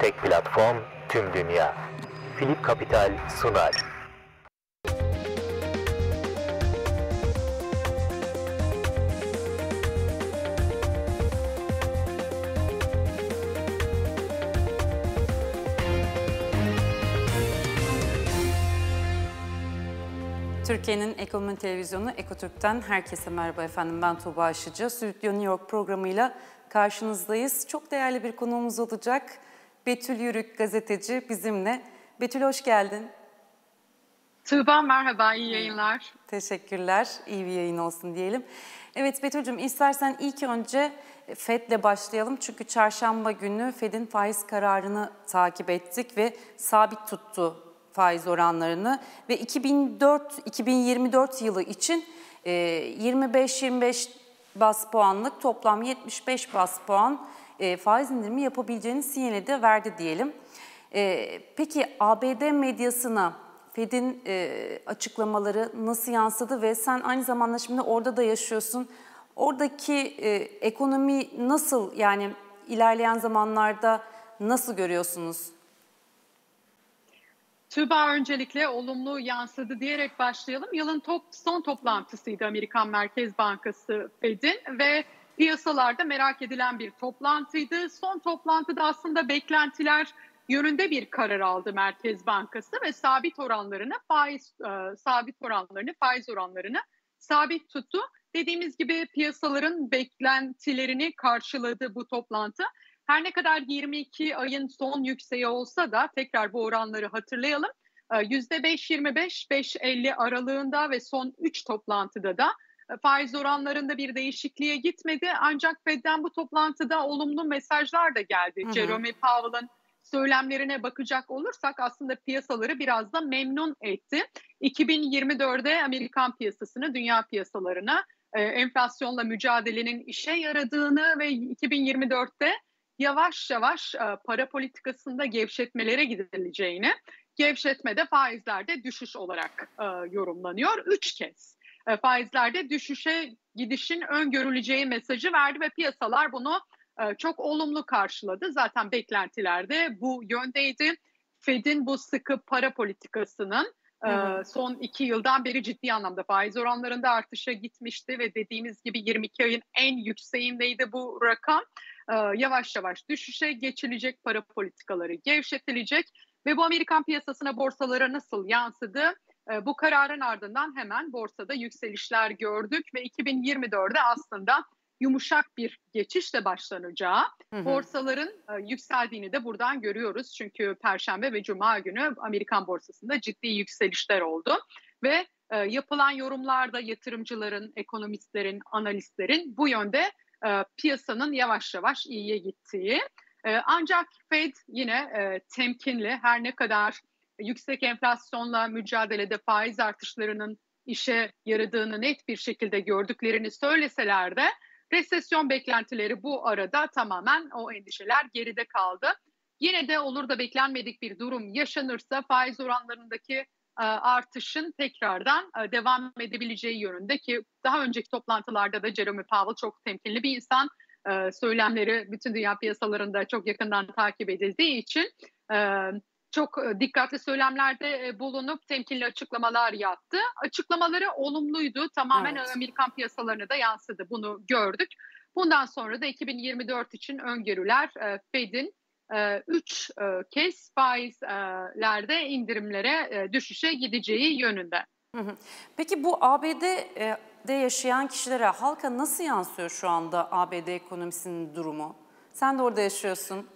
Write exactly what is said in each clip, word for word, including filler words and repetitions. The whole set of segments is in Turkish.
Tek platform, tüm dünya. Philip Capital sunar. Türkiye'nin ekonomi televizyonu Ekotürk'ten herkese merhaba efendim. Ben Tuğba Aşıcı. Stüdyo New York programıyla karşınızdayız. Çok değerli bir konuğumuz olacak. Betül Yürük, gazeteci bizimle. Betül hoş geldin. Tuğba merhaba, iyi yayınlar. Teşekkürler, iyi bir yayın olsun diyelim. Evet Betül'cüm, istersen ilk önce Fed'le başlayalım. Çünkü çarşamba günü Fed'in faiz kararını takip ettik ve sabit tuttu faiz oranlarını ve iki bin dört iki bin yirmi dört yılı için yirmi beş yirmi beş bas puanlık toplam yetmiş beş bas puan faiz indirimi yapabileceğini sinyali de verdi diyelim. Peki A B D medyasına Fed'in açıklamaları nasıl yansıdı ve sen aynı zamanda şimdi orada da yaşıyorsun. Oradaki ekonomi nasıl, yani ilerleyen zamanlarda nasıl görüyorsunuz? Tuğba, öncelikle olumlu yansıdı diyerek başlayalım. Yılın top, son toplantısıydı Amerikan Merkez Bankası Fed'in ve piyasalarda merak edilen bir toplantıydı. Son toplantıda aslında beklentiler yönünde bir karar aldı Merkez Bankası ve sabit oranlarını faiz e, sabit oranlarını faiz oranlarını sabit tuttu. Dediğimiz gibi piyasaların beklentilerini karşıladı bu toplantı. Her ne kadar yirmi iki ayın son yükseği olsa da tekrar bu oranları hatırlayalım. yüzde beş yirmi beş beş elli aralığında ve son üç toplantıda da faiz oranlarında bir değişikliğe gitmedi. Ancak Fed'den bu toplantıda olumlu mesajlar da geldi. Hı hı. Jerome Powell'ın söylemlerine bakacak olursak aslında piyasaları biraz da memnun etti. iki bin yirmi dörde Amerikan piyasasını, dünya piyasalarına enflasyonla mücadelenin işe yaradığını ve iki bin yirmi dörtte yavaş yavaş para politikasında gevşetmelere gidileceğini, gevşetmede faizlerde düşüş olarak yorumlanıyor. Üç kez faizlerde düşüşe gidişin öngörüleceği mesajı verdi ve piyasalar bunu çok olumlu karşıladı. Zaten beklentilerde bu yöndeydi. Fed'in bu sıkı para politikasının Hı hı. son iki yıldan beri ciddi anlamda faiz oranlarında artışa gitmişti ve dediğimiz gibi yirmi iki ayın en yükseğindeydi bu rakam. Yavaş yavaş düşüşe geçilecek, para politikaları gevşetilecek ve bu Amerikan piyasasına, borsalara nasıl yansıdı? Bu kararın ardından hemen borsada yükselişler gördük ve iki bin yirmi dörde aslında yumuşak bir geçişle başlanacağı, hı hı. borsaların yükseldiğini de buradan görüyoruz. Çünkü Perşembe ve Cuma günü Amerikan borsasında ciddi yükselişler oldu ve yapılan yorumlarda yatırımcıların, ekonomistlerin, analistlerin bu yönde e, piyasanın yavaş yavaş iyiye gittiği. E, ancak Fed yine e, temkinli, her ne kadar yüksek enflasyonla mücadelede faiz artışlarının işe yaradığını net bir şekilde gördüklerini söyleseler de resesyon beklentileri bu arada tamamen, o endişeler geride kaldı. Yine de olur da beklenmedik bir durum yaşanırsa faiz oranlarındaki artışın tekrardan devam edebileceği yönünde, ki daha önceki toplantılarda da Jerome Powell çok temkinli bir insan. Söylemleri bütün dünya piyasalarında çok yakından takip edildiği için çok dikkatli söylemlerde bulunup temkinli açıklamalar yaptı. Açıklamaları olumluydu. Tamamen evet. Amerikan piyasalarına da yansıdı. Bunu gördük. Bundan sonra da iki bin yirmi dört için öngörüler Fed'in üç kez faizlerde indirimlere, düşüşe gideceği yönünde. Peki bu A B D'de yaşayan kişilere, halka nasıl yansıyor şu anda A B D ekonomisinin durumu? Sen de orada yaşıyorsun.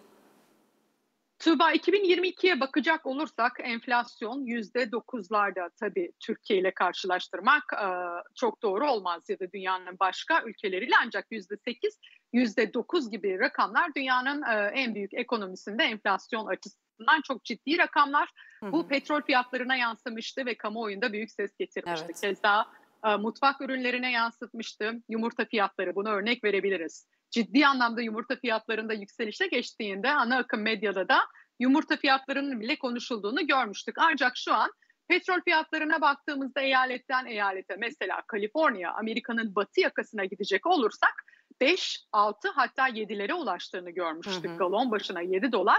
Tuğba, iki bin yirmi ikiye bakacak olursak enflasyon yüzde dokuzlarda, tabii Türkiye ile karşılaştırmak çok doğru olmaz ya da dünyanın başka ülkeleriyle, ancak yüzde sekiz, yüzde dokuz gibi rakamlar dünyanın en büyük ekonomisinde enflasyon açısından çok ciddi rakamlar. Hı hı. Bu petrol fiyatlarına yansımıştı ve kamuoyunda büyük ses getirmişti. Evet. Keza mutfak ürünlerine yansıtmıştı. Yumurta fiyatları, buna örnek verebiliriz. Ciddi anlamda yumurta fiyatlarında yükselişe geçtiğinde ana akım medyada da yumurta fiyatlarının bile konuşulduğunu görmüştük. Ancak şu an petrol fiyatlarına baktığımızda eyaletten eyalete, mesela Kaliforniya, Amerika'nın batı yakasına gidecek olursak beş, altı hatta yedilere ulaştığını görmüştük. Hı hı. Galon başına yedi dolar.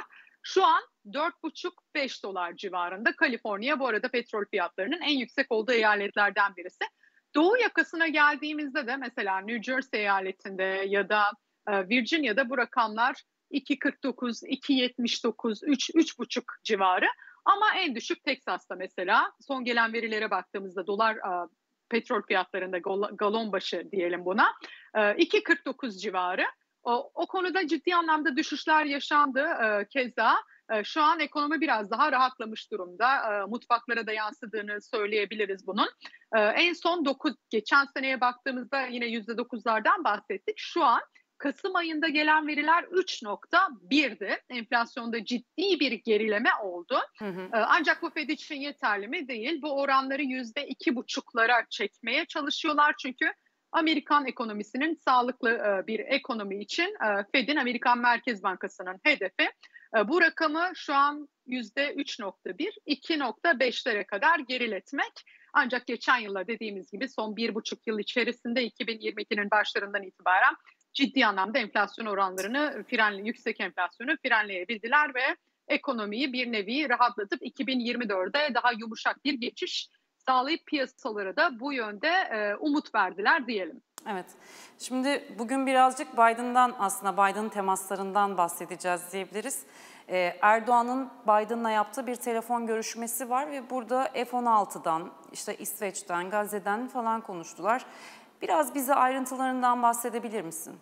Şu an dört buçuk beş dolar civarında. Kaliforniya bu arada petrol fiyatlarının en yüksek olduğu eyaletlerden birisi. Doğu yakasına geldiğimizde de mesela New Jersey eyaletinde ya da e, Virginia'da bu rakamlar iki kırk dokuz, iki yetmiş dokuz, üç, üç buçuk civarı. Ama en düşük Teksas'ta mesela son gelen verilere baktığımızda dolar e, petrol fiyatlarında galon başı diyelim buna e, iki kırk dokuz civarı. O, o konuda ciddi anlamda düşüşler yaşandı e, keza. E, şu an ekonomi biraz daha rahatlamış durumda. E, mutfaklara da yansıdığını söyleyebiliriz bunun. E, en son dokuz, geçen seneye baktığımızda yine yüzde dokuzlardan bahsettik. Şu an Kasım ayında gelen veriler üç nokta birdi. Enflasyonda ciddi bir gerileme oldu. Hı hı. Ancak bu Fed için yeterli mi? Değil. Bu oranları yüzde iki buçuklara çekmeye çalışıyorlar. Çünkü Amerikan ekonomisinin sağlıklı bir ekonomi için Fed'in, Amerikan Merkez Bankası'nın hedefi. Bu rakamı şu an yüzde üç nokta bir, iki nokta beşlere kadar geriletmek. Ancak geçen yıllar dediğimiz gibi son bir buçuk yıl içerisinde iki bin yirmi ikinin başlarından itibaren ciddi anlamda enflasyon oranlarını, frenli, yüksek enflasyonu frenleyebildiler ve ekonomiyi bir nevi rahatlatıp iki bin yirmi dörde daha yumuşak bir geçiş sağlayıp piyasalara da bu yönde e, umut verdiler diyelim. Evet. Şimdi bugün birazcık Biden'dan, aslında Biden'ın temaslarından bahsedeceğiz diyebiliriz. Ee, Erdoğan'ın Biden'la yaptığı bir telefon görüşmesi var ve burada F on altıdan, işte İsveç'ten, Gazze'den falan konuştular. Biraz bize ayrıntılarından bahsedebilir misin?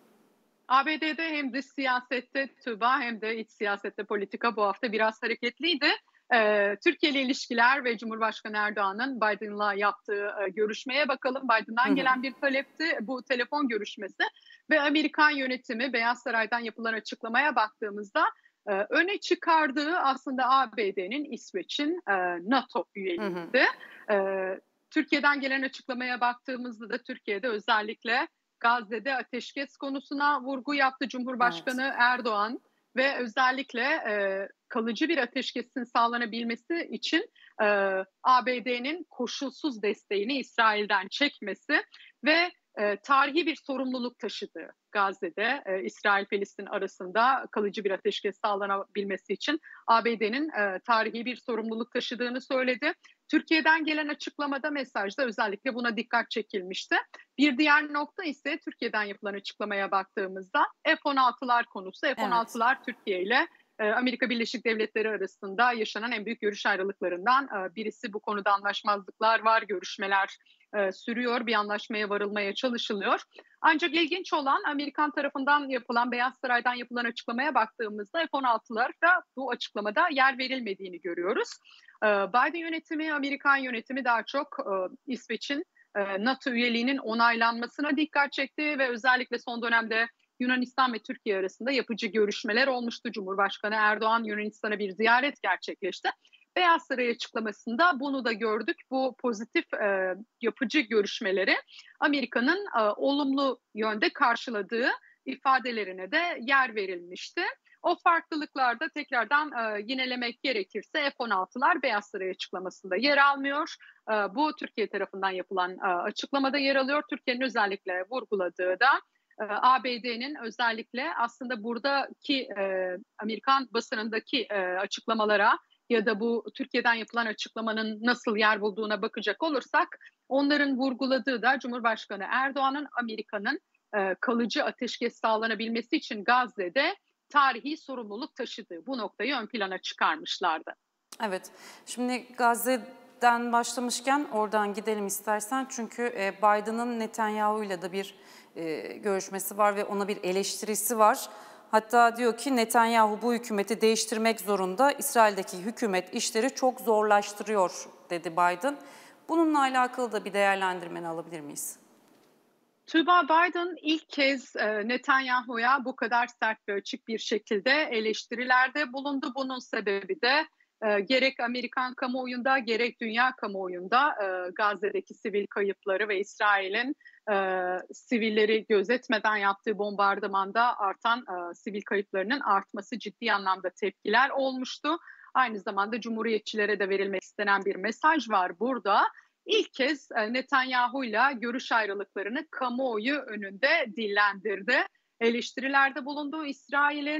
A B D'de hem dış siyasette Tuğba hem de iç siyasette politika bu hafta biraz hareketliydi. Ee, Türkiye ile ilişkiler ve Cumhurbaşkanı Erdoğan'ın Biden'la yaptığı e, görüşmeye bakalım. Biden'dan hı hı. gelen bir talepti bu telefon görüşmesi ve Amerikan yönetimi Beyaz Saray'dan yapılan açıklamaya baktığımızda e, öne çıkardığı aslında A B D'nin, İsveç'in e, NATO üyeliğiydi. Hı hı. E, Türkiye'den gelen açıklamaya baktığımızda da Türkiye'de özellikle Gazze'de ateşkes konusuna vurgu yaptı Cumhurbaşkanı evet. Erdoğan ve özellikle e, kalıcı bir ateşkesin sağlanabilmesi için e, A B D'nin koşulsuz desteğini İsrail'den çekmesi ve e, tarihi bir sorumluluk taşıdığı Gazze'de e, İsrail-Filistin arasında kalıcı bir ateşkes sağlanabilmesi için A B D'nin e, tarihi bir sorumluluk taşıdığını söyledi. Türkiye'den gelen açıklamada, mesajda özellikle buna dikkat çekilmişti. Bir diğer nokta ise Türkiye'den yapılan açıklamaya baktığımızda F on altılar konusu. F on altılar evet. Türkiye ile Amerika Birleşik Devletleri arasında yaşanan en büyük görüş ayrılıklarından birisi. Bu konuda anlaşmazlıklar var, görüşmeler sürüyor, bir anlaşmaya varılmaya çalışılıyor. Ancak ilginç olan Amerikan tarafından yapılan, Beyaz Saray'dan yapılan açıklamaya baktığımızda F on altılara bu açıklamada yer verilmediğini görüyoruz. Biden yönetimi, Amerikan yönetimi daha çok İsveç'in NATO üyeliğinin onaylanmasına dikkat çekti ve özellikle son dönemde Yunanistan ve Türkiye arasında yapıcı görüşmeler olmuştu. Cumhurbaşkanı Erdoğan Yunanistan'a bir ziyaret gerçekleşti. Beyaz Saray açıklamasında bunu da gördük. Bu pozitif e, yapıcı görüşmeleri Amerika'nın e, olumlu yönde karşıladığı ifadelerine de yer verilmişti. O farklılıklarda tekrardan e, yinelemek gerekirse F on altılar Beyaz Saray açıklamasında yer almıyor. E, bu Türkiye tarafından yapılan e, açıklamada yer alıyor. Türkiye'nin özellikle vurguladığı da A B D'nin özellikle aslında buradaki e, Amerikan basınındaki e, açıklamalara ya da bu Türkiye'den yapılan açıklamanın nasıl yer bulduğuna bakacak olursak onların vurguladığı da Cumhurbaşkanı Erdoğan'ın Amerika'nın e, kalıcı ateşkes sağlanabilmesi için Gazze'de tarihi sorumluluk taşıdığı bu noktayı ön plana çıkarmışlardı. Evet, şimdi Gazze'den başlamışken oradan gidelim istersen çünkü Biden'ın Netanyahu'yla da bir e, görüşmesi var ve ona bir eleştirisi var. Hatta diyor ki Netanyahu bu hükümeti değiştirmek zorunda, İsrail'deki hükümet işleri çok zorlaştırıyor dedi Biden. Bununla alakalı da bir değerlendirmeni alabilir miyiz? Tuğba, Biden ilk kez e, Netanyahu'ya bu kadar sert ve açık bir şekilde eleştirilerde bulundu. Bunun sebebi de e, gerek Amerikan kamuoyunda gerek dünya kamuoyunda e, Gazze'deki sivil kayıpları ve İsrail'in e, sivilleri gözetmeden yaptığı bombardımanda artan e, sivil kayıplarının artması ciddi anlamda tepkiler olmuştu. Aynı zamanda Cumhuriyetçilere de verilmek istenen bir mesaj var burada. İlk kez Netanyahu'yla görüş ayrılıklarını kamuoyu önünde dillendirdi. Eleştirilerde bulunduğu İsrail'in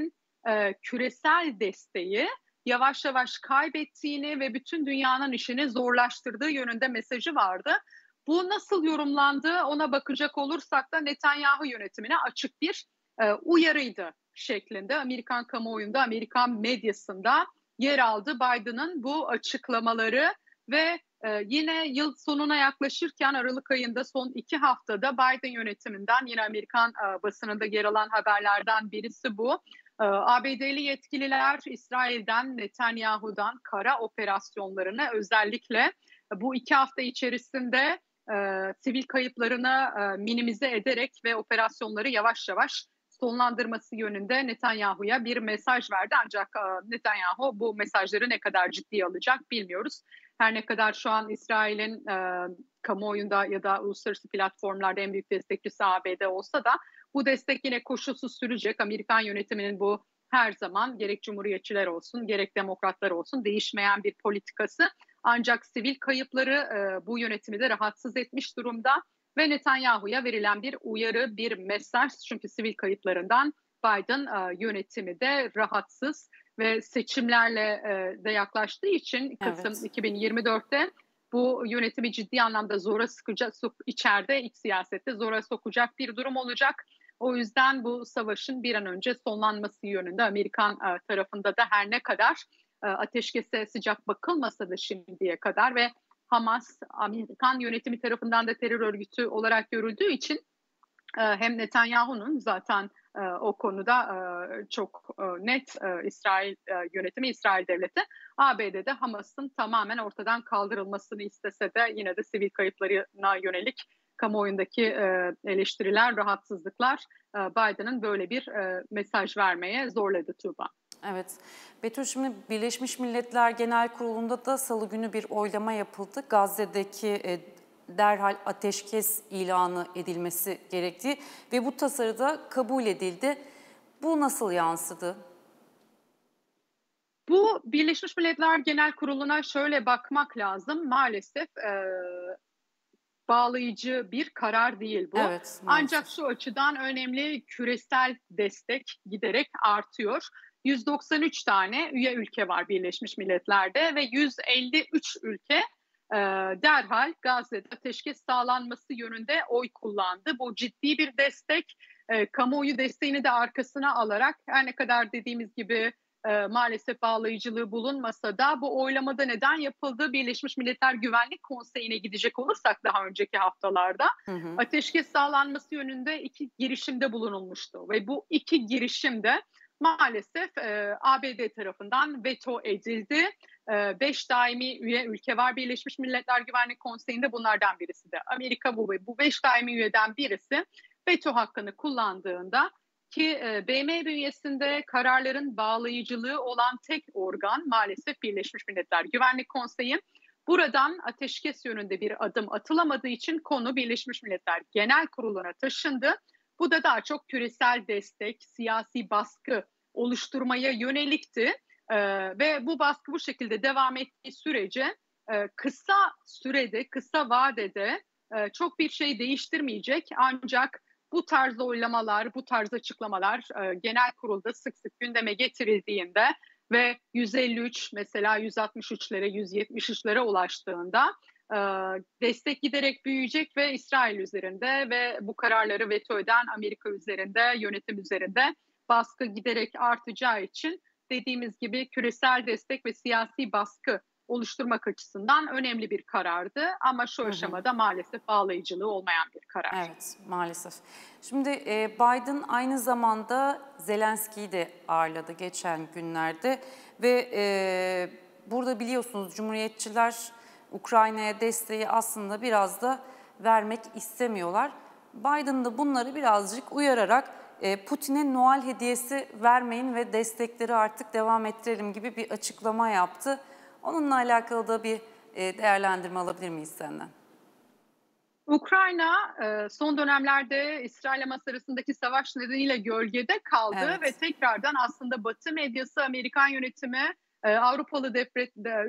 e, küresel desteği yavaş yavaş kaybettiğini ve bütün dünyanın işini zorlaştırdığı yönünde mesajı vardı. Bu nasıl yorumlandı ona bakacak olursak da Netanyahu yönetimine açık bir e, uyarıydı şeklinde Amerikan kamuoyunda, Amerikan medyasında yer aldı Biden'ın bu açıklamaları ve e, yine yıl sonuna yaklaşırken Aralık ayında son iki haftada Biden yönetiminden yine Amerikan e, basınında yer alan haberlerden birisi bu. E, A B D'li yetkililer İsrail'den, Netanyahu'dan kara operasyonlarını özellikle bu iki hafta içerisinde e, sivil kayıplarını e, minimize ederek ve operasyonları yavaş yavaş sonlandırması yönünde Netanyahu'ya bir mesaj verdi. Ancak e, Netanyahu bu mesajları ne kadar ciddiye alacak bilmiyoruz. Her ne kadar şu an İsrail'in e, kamuoyunda ya da uluslararası platformlarda en büyük destekçisi A B D olsa da bu destek yine koşulsuz sürecek. Amerikan yönetiminin bu her zaman gerek cumhuriyetçiler olsun gerek demokratlar olsun değişmeyen bir politikası. Ancak sivil kayıpları e, bu yönetimi de rahatsız etmiş durumda ve Netanyahu'ya verilen bir uyarı, bir mesaj. Çünkü sivil kayıplarından Biden e, yönetimi de rahatsız ve seçimlerle e, de yaklaştığı için Kasım Evet. iki bin yirmi dörtte bu yönetimi ciddi anlamda zora sıkacak, içeride iç siyasette zora sokacak bir durum olacak. O yüzden bu savaşın bir an önce sonlanması yönünde Amerikan e, tarafında da her ne kadar e, ateşkese sıcak bakılmasa da şimdiye kadar ve Hamas Amerikan yönetimi tarafından da terör örgütü olarak görüldüğü için e, hem Netanyahu'nun zaten e, o konuda e, çok e, net e, İsrail e, yönetimi, İsrail devleti A B D'de Hamas'ın tamamen ortadan kaldırılmasını istese de yine de sivil kayıplarına yönelik kamuoyundaki e, eleştiriler, rahatsızlıklar e, Biden'ın böyle bir e, mesaj vermeye zorladı Tuğba. Evet. Betül, şimdi Birleşmiş Milletler Genel Kurulu'nda da salı günü bir oylama yapıldı. Gazze'deki e, derhal ateşkes ilanı edilmesi gerektiği ve bu tasarıda kabul edildi. Bu nasıl yansıdı? Bu Birleşmiş Milletler Genel Kurulu'na şöyle bakmak lazım. Maalesef e, bağlayıcı bir karar değil bu. Evet, Ancak şu açıdan önemli, küresel destek giderek artıyor. yüz doksan üç tane üye ülke var Birleşmiş Milletler'de ve yüz elli üç ülke e, derhal Gazze'de ateşkes sağlanması yönünde oy kullandı. Bu ciddi bir destek. E, kamuoyu desteğini de arkasına alarak her ne kadar dediğimiz gibi e, maalesef bağlayıcılığı bulunmasa da bu oylamada neden yapıldı? Birleşmiş Milletler Güvenlik Konseyi'ne gidecek olursak daha önceki haftalarda Hı hı. ateşkes sağlanması yönünde iki girişimde bulunulmuştu ve bu iki girişimde maalesef e, A B D tarafından veto edildi. E, beş daimi üye ülke var Birleşmiş Milletler Güvenlik Konseyi'nde, bunlardan birisi de Amerika. Bu ve bu beş daimi üyeden birisi veto hakkını kullandığında ki e, B M bünyesinde kararların bağlayıcılığı olan tek organ maalesef Birleşmiş Milletler Güvenlik Konseyi. Buradan ateşkes yönünde bir adım atılamadığı için konu Birleşmiş Milletler Genel Kurulu'na taşındı. Bu da daha çok küresel destek, siyasi baskı oluşturmaya yönelikti. Ee, ve bu baskı bu şekilde devam ettiği sürece e, kısa sürede, kısa vadede e, çok bir şey değiştirmeyecek. Ancak bu tarz oylamalar, bu tarz açıklamalar e, genel kurulda sık sık gündeme getirildiğinde ve yüz elli üç mesela yüz altmış üçlere, yüz yetmiş üçlere ulaştığında e, destek giderek büyüyecek ve İsrail üzerinde ve bu kararları veto eden Amerika üzerinde, yönetim üzerinde baskı giderek artacağı için dediğimiz gibi küresel destek ve siyasi baskı oluşturmak açısından önemli bir karardı. Ama şu aşamada maalesef bağlayıcılığı olmayan bir karar. Evet, maalesef. Şimdi e, Biden aynı zamanda Zelenski'yi de ağırladı geçen günlerde ve e, burada biliyorsunuz Cumhuriyetçiler Ukrayna'ya desteği aslında biraz da vermek istemiyorlar. Biden da bunları birazcık uyararak e, Putin'e Noel hediyesi vermeyin ve destekleri artık devam ettirelim gibi bir açıklama yaptı. Onunla alakalı da bir e, değerlendirme alabilir miyiz senden? Ukrayna son dönemlerde İsrail-Hamas arasındaki savaş nedeniyle gölgede kaldı Evet. ve tekrardan aslında Batı medyası, Amerikan yönetimi, Avrupalı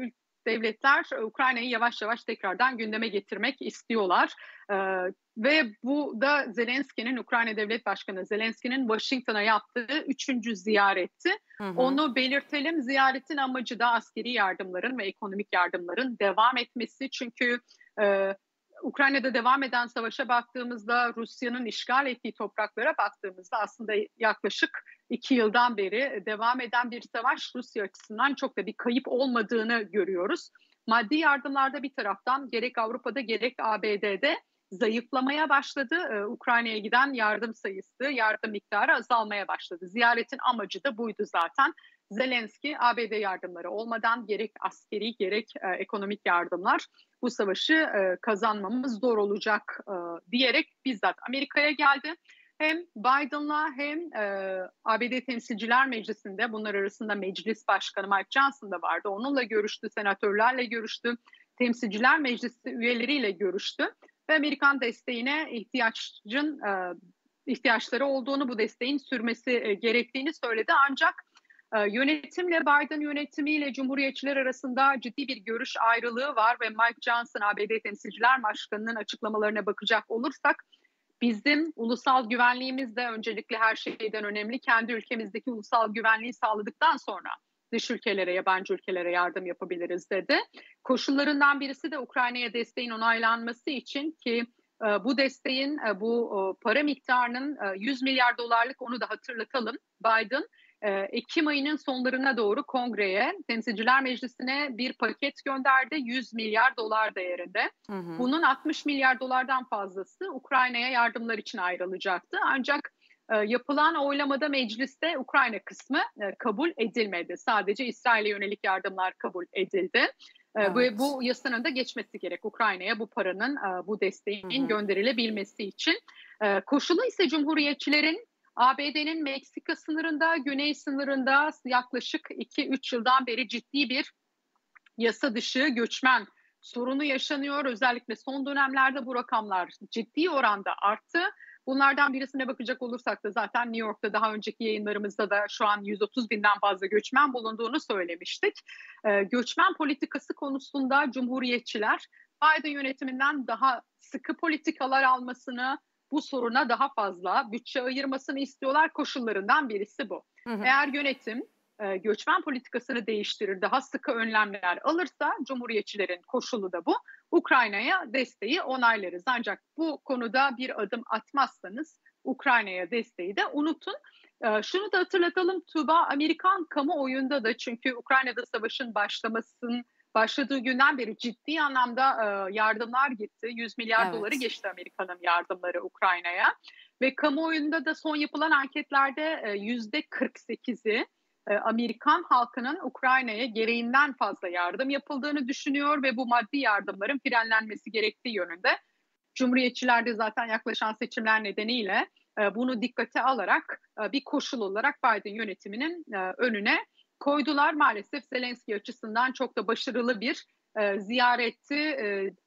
devletler Ukrayna'yı yavaş yavaş tekrardan gündeme getirmek istiyorlar. E, ve bu da Zelenski'nin, Ukrayna Devlet Başkanı Zelenski'nin Washington'a yaptığı üçüncü ziyareti. Hı hı. Onu belirtelim. Ziyaretin amacı da askeri yardımların ve ekonomik yardımların devam etmesi. Çünkü e, Ukrayna'da devam eden savaşa baktığımızda, Rusya'nın işgal ettiği topraklara baktığımızda aslında yaklaşık iki yıldan beri devam eden bir savaş Rusya açısından çok da bir kayıp olmadığını görüyoruz. Maddi yardımlarda bir taraftan gerek Avrupa'da gerek A B D'de zayıflamaya başladı. Ee, Ukrayna'ya giden yardım sayısı, yardım miktarı azalmaya başladı. Ziyaretin amacı da buydu zaten. Zelenski, A B D yardımları olmadan gerek askeri gerek e, ekonomik yardımlar bu savaşı e, kazanmamız zor olacak e, diyerek bizzat Amerika'ya geldi. Hem Biden'la hem e, A B D Temsilciler Meclisi'nde, bunlar arasında Meclis Başkanı Mike Johnson da vardı. Onunla görüştü, senatörlerle görüştü, Temsilciler Meclisi üyeleriyle görüştü. Ve Amerikan desteğine ihtiyacın e, ihtiyaçları olduğunu, bu desteğin sürmesi e, gerektiğini söyledi. Ancak e, yönetimle, Biden yönetimiyle Cumhuriyetçiler arasında ciddi bir görüş ayrılığı var ve Mike Johnson, A B D Temsilciler Başkanı'nın açıklamalarına bakacak olursak, bizim ulusal güvenliğimiz de öncelikle her şeyden önemli. Kendi ülkemizdeki ulusal güvenliği sağladıktan sonra dış ülkelere, yabancı ülkelere yardım yapabiliriz dedi. Koşullarından birisi de Ukrayna'ya desteğin onaylanması için, ki e, bu desteğin, e, bu e, para miktarının e, yüz milyar dolarlık, onu da hatırlatalım. Biden e, Ekim ayının sonlarına doğru Kongreye, Temsilciler Meclisi'ne bir paket gönderdi, yüz milyar dolar değerinde. Hı hı. Bunun altmış milyar dolardan fazlası Ukrayna'ya yardımlar için ayrılacaktı. Ancak e, yapılan oylamada mecliste Ukrayna kısmı e, kabul edilmedi. Sadece İsrail'e yönelik yardımlar kabul edildi. Evet. Ve bu yasanın da geçmesi gerek, Ukrayna'ya bu paranın, bu desteğin hı hı. gönderilebilmesi için. Koşulu ise Cumhuriyetçilerin A B D'nin Meksika sınırında, güney sınırında yaklaşık iki üç yıldan beri ciddi bir yasa dışı göçmen sorunu yaşanıyor. Özellikle son dönemlerde bu rakamlar ciddi oranda arttı. Bunlardan birisine bakacak olursak da zaten New York'ta daha önceki yayınlarımızda da şu an yüz otuz binden fazla göçmen bulunduğunu söylemiştik. Ee, göçmen politikası konusunda Cumhuriyetçiler Biden yönetiminden daha sıkı politikalar almasını, bu soruna daha fazla bütçe ayırmasını istiyorlar. Koşullarından birisi bu. Hı hı. Eğer yönetim e, göçmen politikasını değiştirir, daha sıkı önlemler alırsa, Cumhuriyetçilerin koşulu da bu. Ukrayna'ya desteği onaylarız. Ancak bu konuda bir adım atmazsanız Ukrayna'ya desteği de unutun. Ee, şunu da hatırlatalım Tuğba, Amerikan kamuoyunda da, çünkü Ukrayna'da savaşın başlamasının başladığı günden beri ciddi anlamda e, yardımlar gitti. yüz milyar evet. doları geçti Amerika'nın yardımları Ukrayna'ya. Ve kamuoyunda da son yapılan anketlerde e, yüzde kırk sekizi Amerikan halkının Ukrayna'ya gereğinden fazla yardım yapıldığını düşünüyor ve bu maddi yardımların frenlenmesi gerektiği yönünde. Cumhuriyetçiler de zaten yaklaşan seçimler nedeniyle bunu dikkate alarak bir koşul olarak Biden yönetiminin önüne koydular. Maalesef Zelenski açısından çok da başarılı bir ziyaretti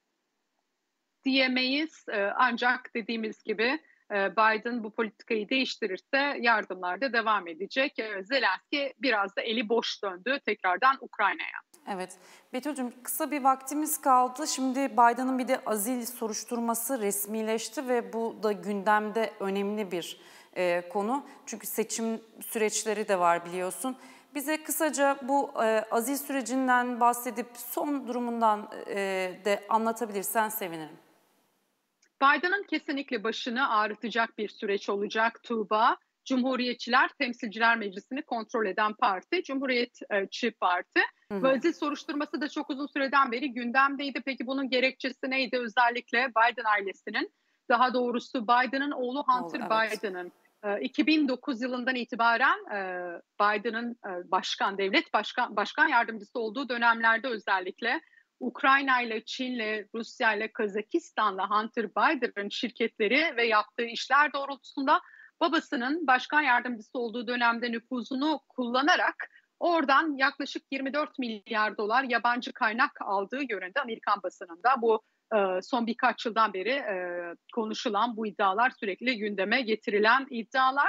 diyemeyiz. Ancak dediğimiz gibi Biden bu politikayı değiştirirse yardımlar da devam edecek. Zelenski biraz da eli boş döndü tekrardan Ukrayna'ya. Evet. Betül'cüğüm, kısa bir vaktimiz kaldı. Şimdi Biden'ın bir de azil soruşturması resmileşti ve bu da gündemde önemli bir e, konu. Çünkü seçim süreçleri de var biliyorsun. Bize kısaca bu e, azil sürecinden bahsedip son durumundan e, de anlatabilirsen sevinirim. Biden'ın kesinlikle başını ağrıtacak bir süreç olacak Tuğba. Cumhuriyetçiler Temsilciler Meclisi'ni kontrol eden parti, Cumhuriyetçi Parti. Hı hı. Ve azil soruşturması da çok uzun süreden beri gündemdeydi. Peki bunun gerekçesi neydi? Özellikle Biden ailesinin, daha doğrusu Biden'ın oğlu Hunter oh, evet. Biden'ın iki bin dokuz yılından itibaren Biden'ın başkan, devlet başkan, başkan yardımcısı olduğu dönemlerde özellikle Ukrayna ile, Çin ile, Rusya ile, Kazakistan'la Hunter Biden'ın şirketleri ve yaptığı işler doğrultusunda babasının başkan yardımcısı olduğu dönemde nüfuzunu kullanarak oradan yaklaşık yirmi dört milyar dolar yabancı kaynak aldığı yönünde Amerikan basınında bu son birkaç yıldan beri konuşulan bu iddialar, sürekli gündeme getirilen iddialar.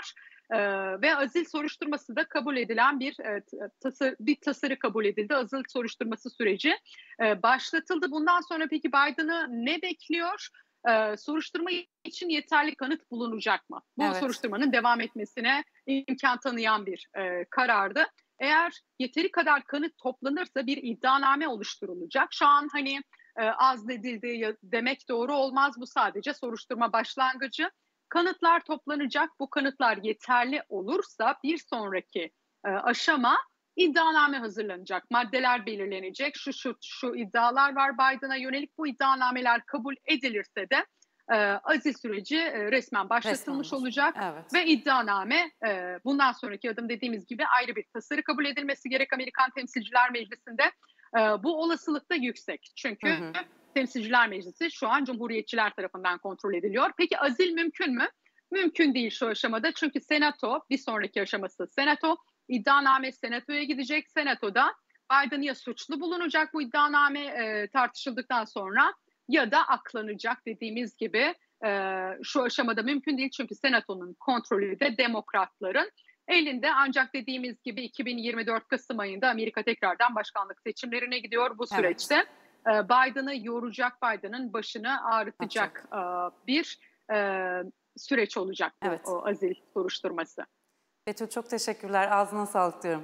Ee, ve azil soruşturması da kabul edilen bir e, tasarı, bir tasarı kabul edildi. Azil soruşturması süreci e, başlatıldı. Bundan sonra peki Biden'ı ne bekliyor? Ee, soruşturma için yeterli kanıt bulunacak mı? Bu Evet. soruşturmanın devam etmesine imkan tanıyan bir e, karardı. Eğer yeteri kadar kanıt toplanırsa bir iddianame oluşturulacak. Şu an hani e, azledildi demek doğru olmaz. Bu sadece soruşturma başlangıcı. Kanıtlar toplanacak. Bu kanıtlar yeterli olursa bir sonraki e, aşama iddianame hazırlanacak. Maddeler belirlenecek. Şu şu şu iddialar var Biden'a yönelik. Bu iddianameler kabul edilirse de e, azil süreci e, resmen başlatılmış Resmen. olacak. Evet. Ve iddianame e, bundan sonraki adım dediğimiz gibi ayrı bir tasarı kabul edilmesi gerek Amerikan Temsilciler Meclisi'nde. E, bu olasılık da yüksek. Çünkü hı hı. Temsilciler Meclisi şu an Cumhuriyetçiler tarafından kontrol ediliyor. Peki azil mümkün mü? Mümkün değil şu aşamada. Çünkü Senato, bir sonraki aşaması Senato, iddianame Senato'ya gidecek. Senato'da Biden ya suçlu bulunacak bu iddianame e, tartışıldıktan sonra ya da aklanacak dediğimiz gibi e, şu aşamada mümkün değil. Çünkü Senato'nun kontrolü de demokratların elinde. Ancak dediğimiz gibi iki bin yirmi dört Kasım ayında Amerika tekrardan başkanlık seçimlerine gidiyor. Bu süreçte evet. Biden'ı yoracak, Biden'ın başını ağrıtacak evet. bir e, süreç olacak bu evet. o azil soruşturması. Betül çok teşekkürler. Ağzına sağlık diyorum.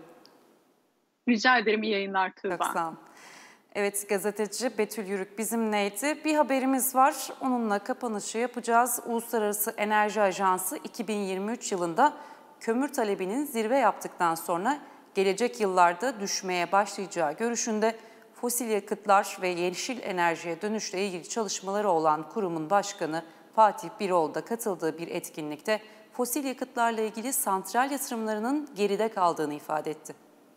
Rica ederim. İyi yayınlar Tuğba. Çok sağ olun. Evet, gazeteci Betül Yürük bizimleydi. Bir haberimiz var. Onunla kapanışı yapacağız. Uluslararası Enerji Ajansı iki bin yirmi üç yılında kömür talebinin zirve yaptıktan sonra gelecek yıllarda düşmeye başlayacağı görüşünde. Fosil yakıtlar ve yeşil enerjiye dönüşle ilgili çalışmaları olan kurumun başkanı Fatih Birol da katıldığı bir etkinlikte fosil yakıtlarla ilgili santral yatırımlarının geride kaldığını ifade etti.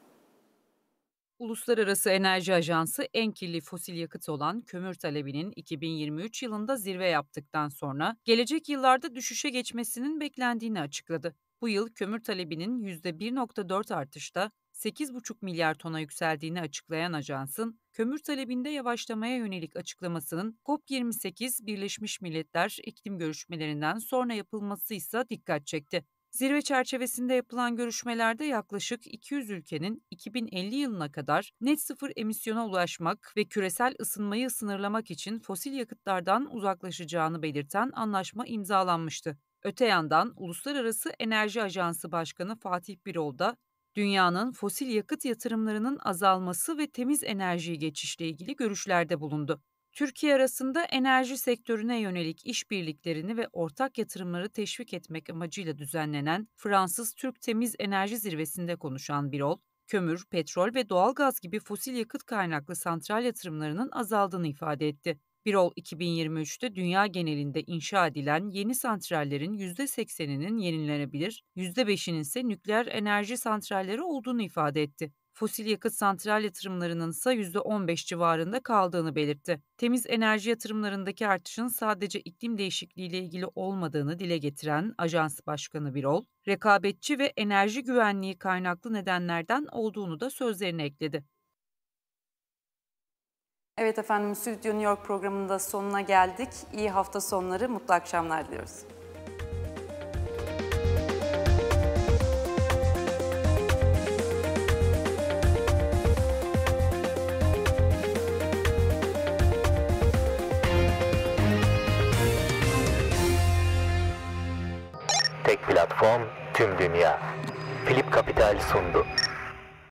Uluslararası Enerji Ajansı en kirli fosil yakıt olan kömür talebinin iki bin yirmi üç yılında zirve yaptıktan sonra gelecek yıllarda düşüşe geçmesinin beklendiğini açıkladı. Bu yıl kömür talebinin yüzde bir virgül dört artışta sekiz virgül beş milyar tona yükseldiğini açıklayan ajansın, kömür talebinde yavaşlamaya yönelik açıklamasının COP yirmi sekiz Birleşmiş Milletler iklim görüşmelerinden sonra yapılması ise dikkat çekti. Zirve çerçevesinde yapılan görüşmelerde yaklaşık iki yüz ülkenin iki bin elli yılına kadar net sıfır emisyona ulaşmak ve küresel ısınmayı sınırlamak için fosil yakıtlardan uzaklaşacağını belirten anlaşma imzalanmıştı. Öte yandan Uluslararası Enerji Ajansı Başkanı Fatih Birol da dünyanın fosil yakıt yatırımlarının azalması ve temiz enerjiye geçişle ilgili görüşlerde bulundu. Türkiye arasında enerji sektörüne yönelik işbirliklerini ve ortak yatırımları teşvik etmek amacıyla düzenlenen Fransız-Türk Temiz Enerji Zirvesi'nde konuşan Birol, kömür, petrol ve doğalgaz gibi fosil yakıt kaynaklı santral yatırımlarının azaldığını ifade etti. Birol, iki bin yirmi üçte dünya genelinde inşa edilen yeni santrallerin yüzde sekseninin yenilenebilir, yüzde beşinin ise nükleer enerji santralleri olduğunu ifade etti. Fosil yakıt santral yatırımlarının ise yüzde on beş civarında kaldığını belirtti. Temiz enerji yatırımlarındaki artışın sadece iklim değişikliğiyle ilgili olmadığını dile getiren Ajans Başkanı Birol, rekabetçi ve enerji güvenliği kaynaklı nedenlerden olduğunu da sözlerine ekledi. Evet efendim, Stüdyo New York programında sonuna geldik. İyi hafta sonları, mutlu akşamlar diliyoruz. Tek platform, tüm dünya. Philip Capital sundu.